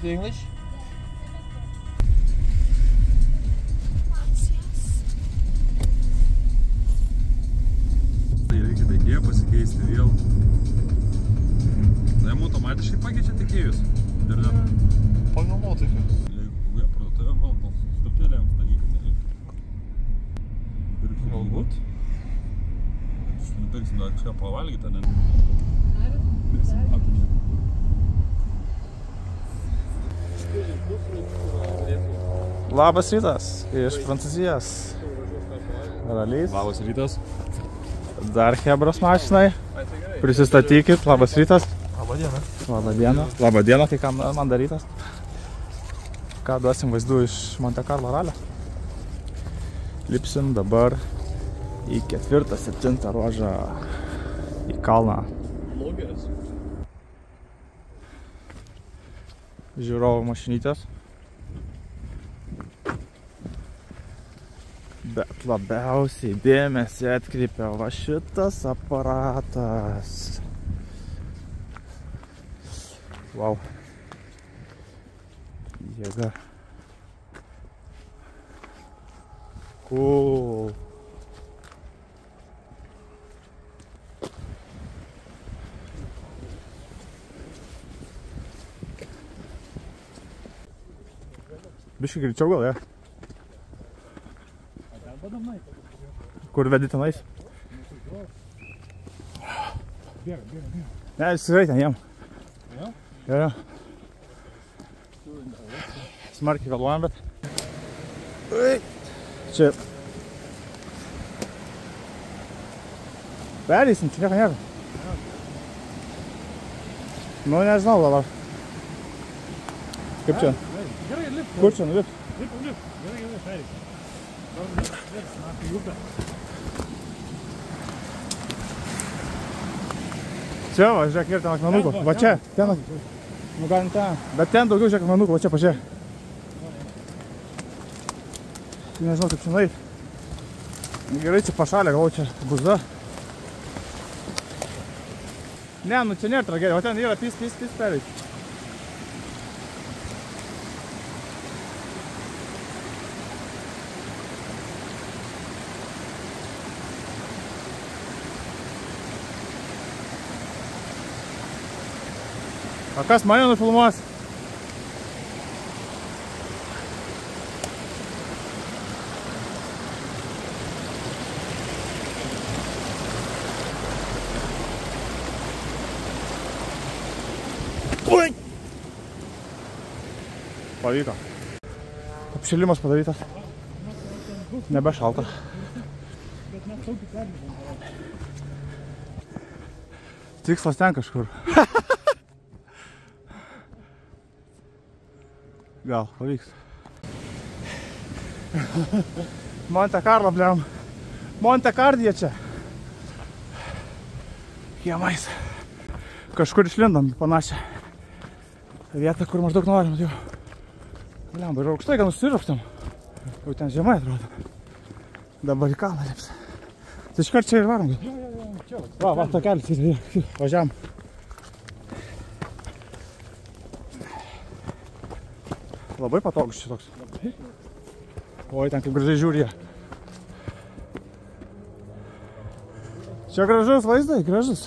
speak English? Tai reikia tiekėją pasikeisti vėl. Tai jam automatiškai pakeičia tiekėjus internetu. Pagal nuotaiką. Jeigu parduotuvė valandos stuptelėms dalykų. Galbūt. Nupirksim dar kažką pavalgyti, ne? Labas rytas iš Prancūzijos. Ralys. Labas rytas. Dar Hebros mašinai. Prisistatykit. Labas rytas. Labą dieną. Labą dieną. Labą dieną, tai ką man darytas? Ką duosim vaizdų iš Monte Carlo ralio. Lipsim dabar į 4-7 ruožą į kalną. Blogas. Žiūrovų mašinytės. Bet labiausiai dėmesį atkreipia va šitas aparatas. Wow. Jėga. Cool. Biškai greičiau gal, ja? Kur vedi tenais? Ne, jis tikrai ten jam. Jo. Smarkiai vėluojam, bet... Čia... Perėsim, čia nieko nėra. Nu, nežinau dabar. Kaip čia? Gerai, lip. Kur čia nulip? Lip. Gerai, perėsim. Čia va, žiūrėk, ir ten akmenukų. Va čia, ten, nu galim ten. Bet ten daugiau žiūrėk akmenukų, va čia pažiūrėk. Nežinau, kaip čia nueit. Gerai, čia pašalė, galvoju, čia buzda. Ne, nu čia nėra tragedija, o ten yra pis pereit. A kas mane nufilmuos? Ui! Pavyko. Apšilimas padarytas. Nebe šalta. Tikslas ten kažkur. Gal, pavyks. Monte Carlo, bliam. Monte Cardija čia. Kiemais. Kažkur išlindam panašią vietą, kur maždaug norim. Bliam, ir aukštai, gal nusiropstam. Jau ten žemai atrodo. Dabar į kalną lips. Tai iškart čia ir varom. Va, takelis. Važiavam. Labai patogus čia toks. Oi, ten kaip gražiai žiūri. Čia gražus vaizdai, gražus.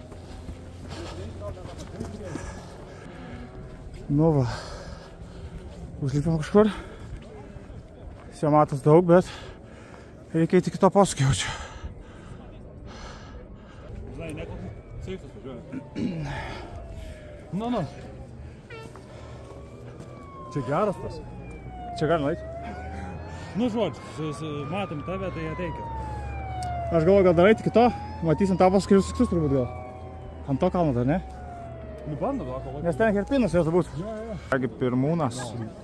Nu va. Užlipėm kažkur. Čia matos daug, bet reikia įti kito posūkio jaučiu. Žinai, nekalbų. Seifas važiuoja. Nu. Čia geras tas. Čia galim eit? Nu, žodžiu, matom tave, tai ateikit. Aš galvoju, gal dar eit iki to. Matysim tą paskui suksus turbūt gal. Ant to kalno dar, ne? Nu, bando, gal. Nes ten herpinas jos būt. Kągi pirmūnas.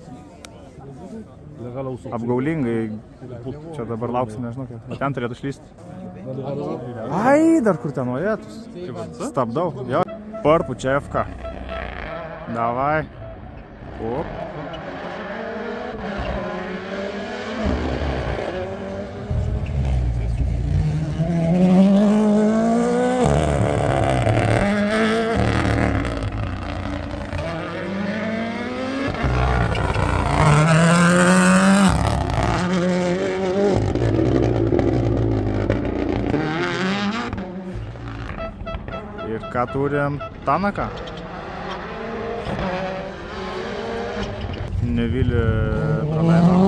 Apgaulingai. Čia dabar lauksim, nežinau, kiek. Ten turėtų išlysti. Ai, dar kur ten nuėtus. Stabdau. Jo. Parpučiavka. Davai. Op. Ką turim? Tanaką? Nevilį praleido.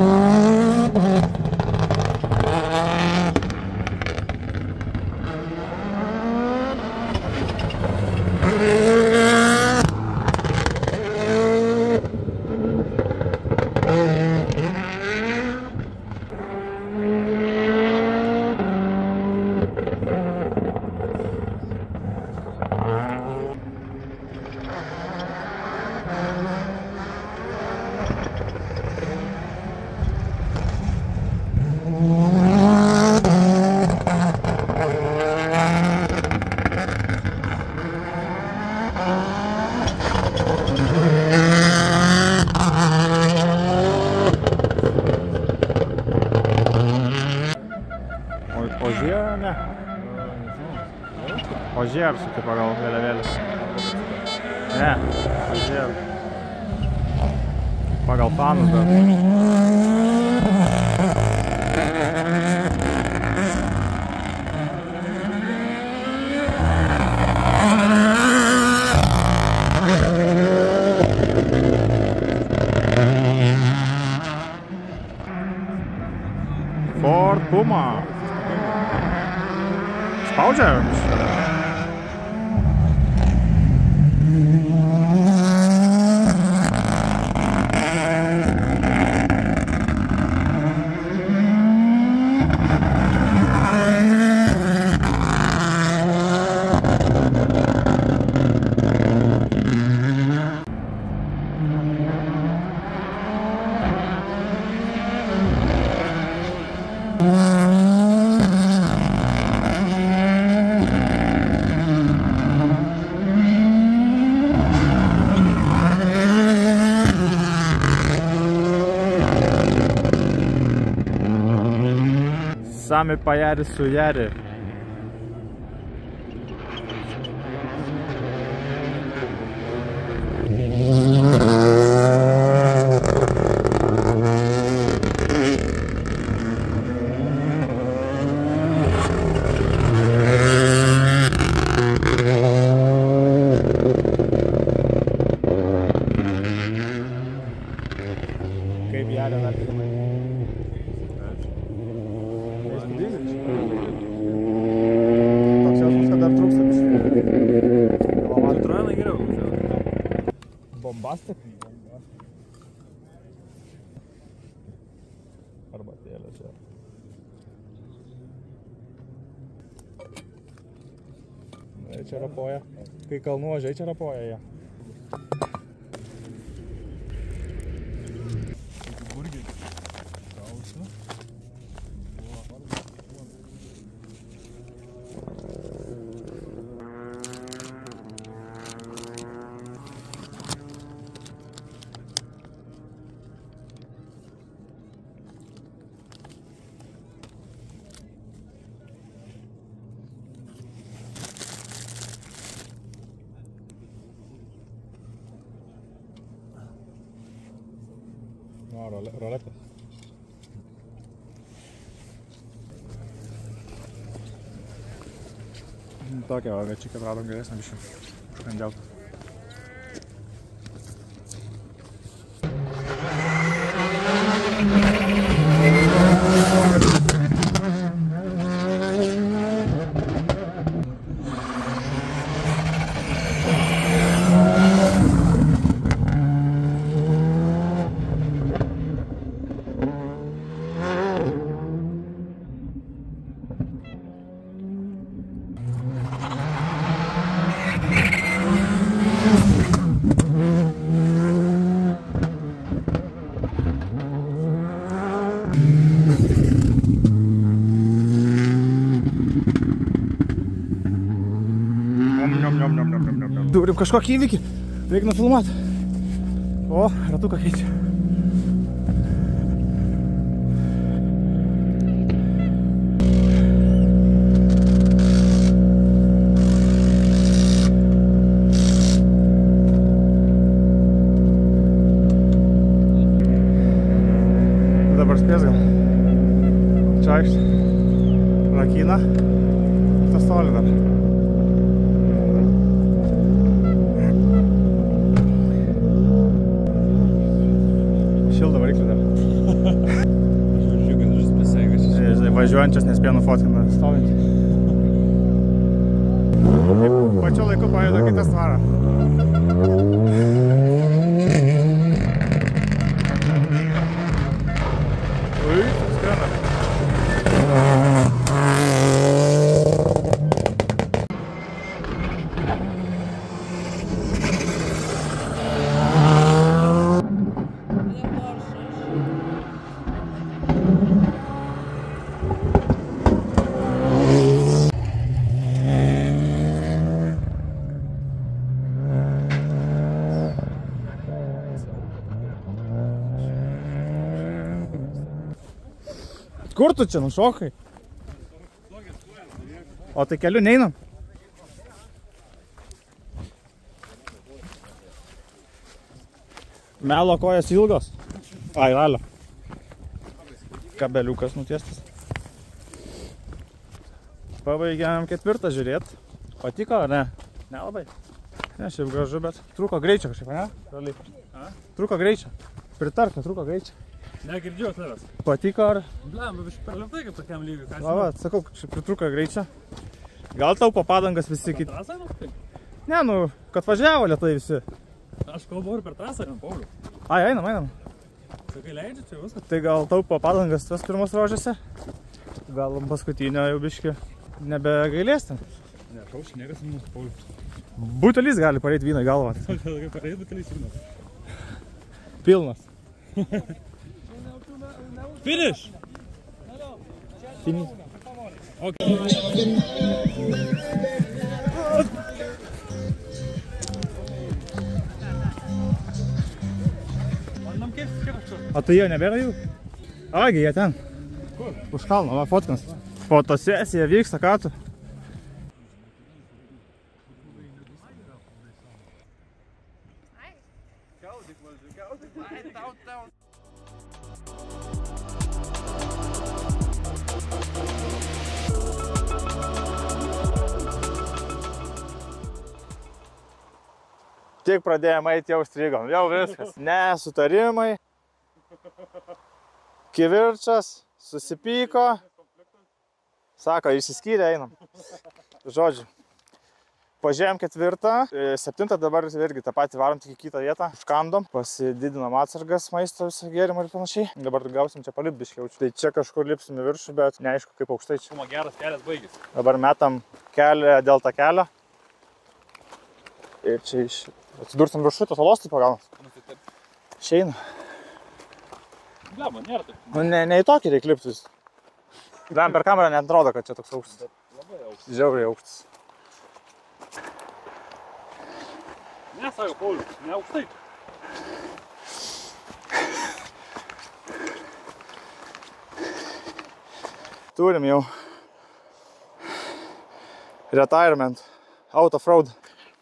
Ožė, ne? Ožė apsukai pagal vėliavėlės. Ne, ožė. Pagal fanus dar. Ford Puma. Spaudžia? Sami pajari su jari. Kaip jari vertinimai? Toks jausmas, kad dar trūksta biškai. Trojanai geriau. Bombastik? Arbatėlė čia. Čia rapoja. Kai kalnų ožiai čia rapoja jie. No, roletas. Tokia va, bet čia kad radom geresnę biškį. Užkandžiautą. Turim kažkokį įvykį, reikia nufilmuoti. O, ratuką keičia. Dabar spės gal. Čaiks, rakina, tas toli dar. važiuojančias, nespėjo nufotkina stovint. Pačiu laiku pajudo kitas tvarą. Ui, skrenda. Kur tu čia nušokai? O tai keliu neinam? Melo kojas ilgos. Ai, ralio. Kabeliukas nutiestas. Pabaigiam 4 žiūrėt. Patiko ar ne? Nelabai. Ne, šiaip gražu, bet trūko greičio kažkaip, ne? Raliai. Trūko greičio. Pritark, kad trūko greičio. Negirdžiu tavęs. Patiko ar? Bliam, bet per lėtai kaip tokiam lygiui. Va, sakau, čia pritruko greičio. Gal taupo padangas visi kiti. Trasą, nu? Ne, nu, kad važiavo lėtai visi. Aš kalbu ir per trasą, ne, Pauliu. Ai, einam. Sakai, leidžia čia viskas. Tai gal taupo padangas tas pirmas rožėse? Gal paskutinio jau biški nebegailės ten? Ne, kaušį niekas mūsų, Pauliu. Butelis gali pareit vyną į galvą. Kaip pareit butelis vynas. Pilnas. Finish! Finish. Okay. O tai jie nebėra jų? Agi, jie ten. Kur? Už kalno, va, fotkins. Fotosesija vyksta, ką tu? Tik pradėjome eiti, jau strigom, jau viskas. Nesutarimai. Kivirčas, susipyko. Sako, išsiskyrė, einam. Žodžiu. Pažiūrėjom 4, 7 dabar irgi tą patį varom tik į kitą vietą. Užkandom, pasididinom atsargas maisto visą gėrimą ir panašiai. Dabar gausim čia palipbiškai jaučiu. Tai čia kažkur lipsim į viršų, bet neaišku kaip aukštai čia. Geras kelias baigėsi. Dabar metam kelią dėl tą kelio. Ir čia atsidursim viršų, tos olos taip pagaunam. Išeina. Blema, nėra taip. Nu, ne į tokį reikia liptis. Blem, per kamerą net atrodo, kad čia toks aukštas. Labai aukštas. Žiauriai aukštas. Ne, sako Paulius, ne aukštai. Turim jau retirement, out of road.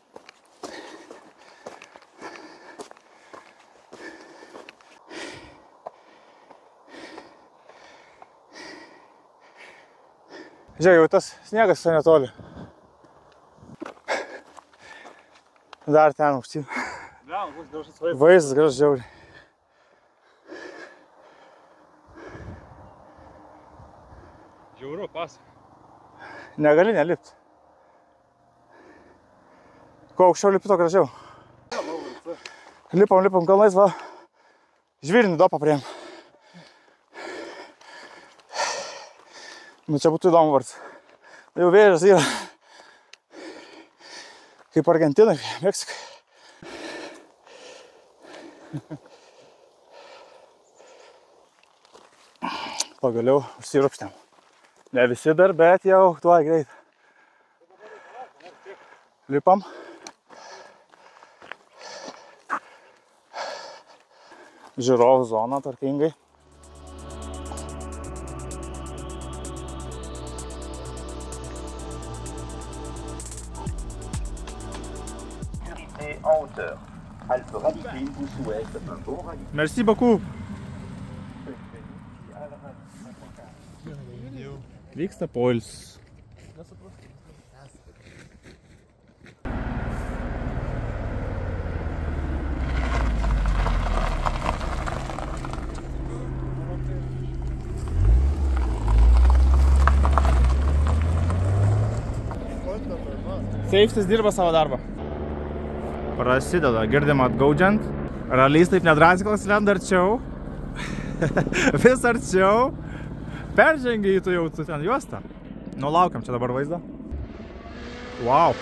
Žiūrėk, jau tas sniegas visai netoli. Dar ten aukštyn. Blema, koks gražus vaizdas. Vaizdas gražus žiauriai. Žiauru, pasaka. Negali nelipti. Kuo aukščiau lipi, to gražiau. Lipam kalnais, va. Žvirnį dopą priėm. Nu čia būtų įdomu vart. Jau vėžas yra. Kaip Argentinai, Meksikai. Pagaliau užsirupštėm. Ne visi dar, bet jau tuo greit. Lipam. Žiūrovų zona tvarkingai. En hauteur. Alpes Rallye vous souhaite un bon rallye. Merci beaucoup. Vyksta poilsis. Seifstis dirba savo darbą. Prasideda, girdim atgaudžiant. Ralys taip nedrasiklas lenda arčiau. Vis arčiau. Peržengia į tu jau ten juostą. Nu, laukiam čia dabar vaizdą. Wow.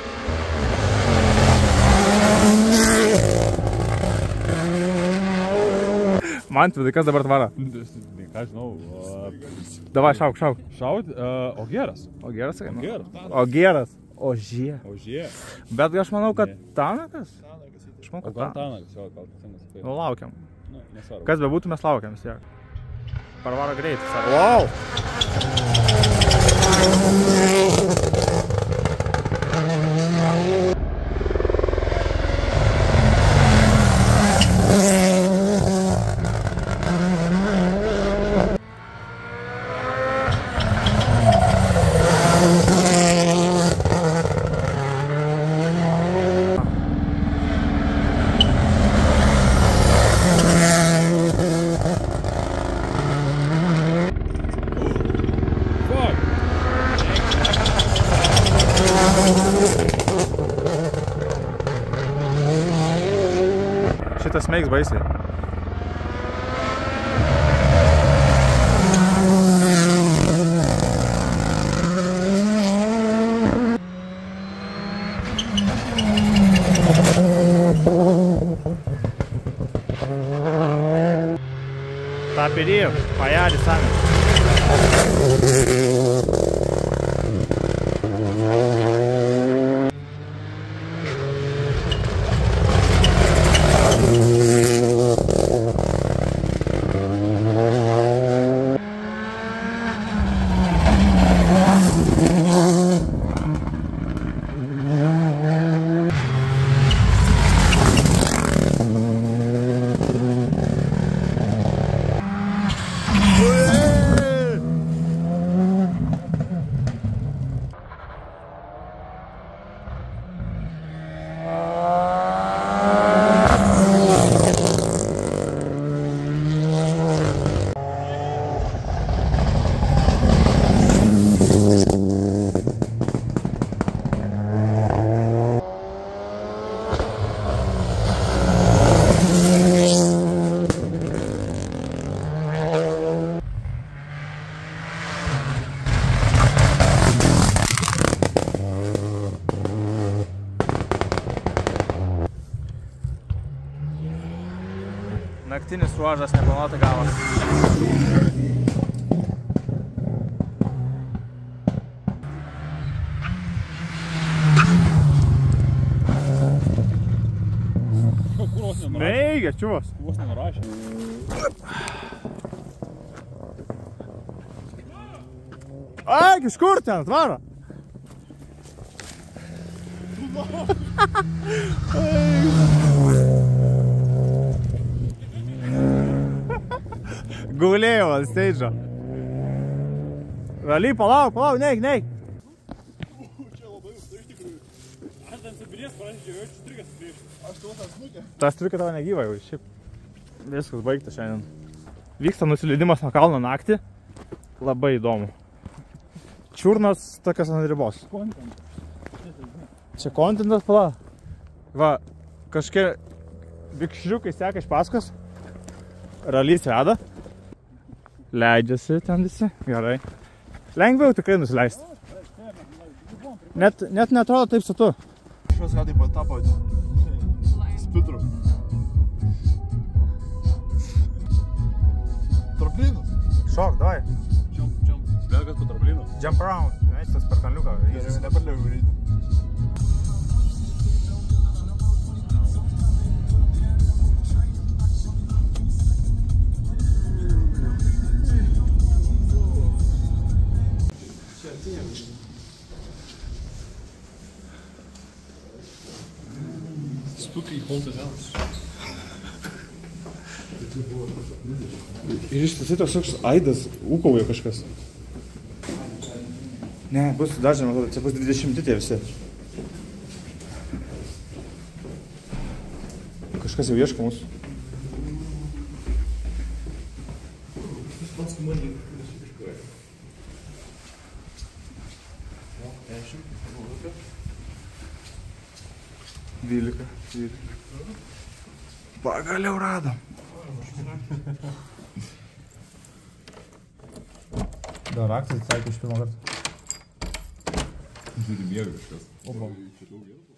Mantvidai, kas dabar tvara? Ką žinau. Davai, šauk. Šaut, Ogieras. Ogieras, sakai? Ogieras. Ogieras. Ožie. Ožie. Bet aš manau, kad Tanakas. Aš manau, O kad gal Tanakas, jo, gal teisingas. Nu, laukiam. Nu, nesvarbu. Kas bebūtų, mes laukiam vis tiek. Parvaro greitai, sako. Wow! Šitas meiks baisiai. Tą pirį, pajarį sami. Naktinis ruožas neplanuota gavas. Meigia, čiuvas. Vos nenurašė. Ai, iš kur ten atvaro? Gulėjau ant steidžo. Raly, palauk, neik. Čia labai jau, tai iš tikrųjų. Aš ten subirės parašydžiau, jau strikas prieš. Aš tavo tą snukę. Ta striuka tavo negyva jau, šiaip. Viskas baigta šiandien. Vyksta nusileidimas nuo kalno naktį. Labai įdomu. Čiurnos tokios ant ribos. Čia kontentas, pala. Va, kažkiek vikšriukai seka iš paskos. Ralys veda. Leidžiasi ten visi. Gerai. Lengviau tikrai nusileisti. Net neatrodo taip su tu. Šios ką taip patapo spitru. Tramplinu. Šok, davai. Bėgas po tramplinu. Jump around. Neįstas per kalniuką. Neperliau greitai. Spooky haunted house. Ir iš tiesų toks aidas ūkauja kažkas. Ne, bus dažnai, čia bus 20 tie visi. Kažkas jau ieško mūsų. 12. Pagaliau radom. Dar raktas atsakė iš pirmo karto. Žiūri miega kažkas. Opa. Čia daug vėl.